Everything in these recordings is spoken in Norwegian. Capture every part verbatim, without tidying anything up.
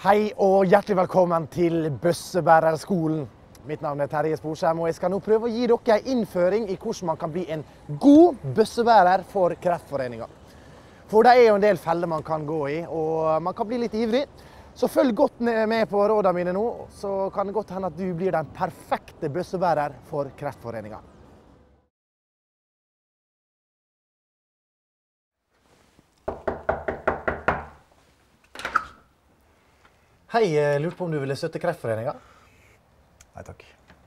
Hei og hjertelig velkommen til Bøssebærerskolen. Mitt navn er Terje Sporsheim, og jeg skal nå prøve å gi dere en innføring i hvordan man kan bli en god bøssebærer for Kreftforeningen. For det er jo en del feller man kan gå i, og man kan bli litt ivrig. Så følg godt med på rådene mine nå, så kan det godt hende at du blir den perfekte bøssebærer for Kreftforeningen. Hei, jeg lurte på om du ville støtte Kreftforeningen? Nei, takk.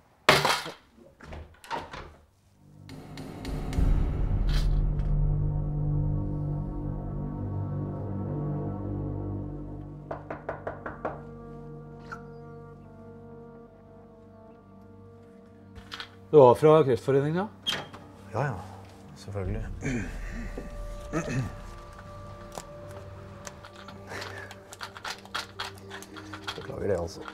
Du var fra Kreftforeningen? Ja, ja. Selvfølgelig. Beklager det, altså.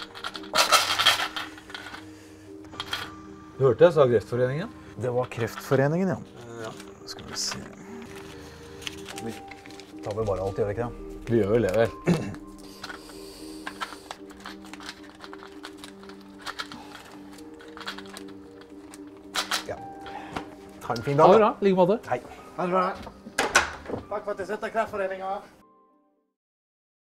Du hørte jeg sa Kreftforeningen? Det var Kreftforeningen, ja. Ja. Skal vi se. Vi tar vel bare alt, gjør vi ikke det? Vi gjør vel det, vel. Ja. Ha en fin dag, Ha det da. bra, like måte. Hei. Ha det bra. Takk for at du støtter Kreftforeningen.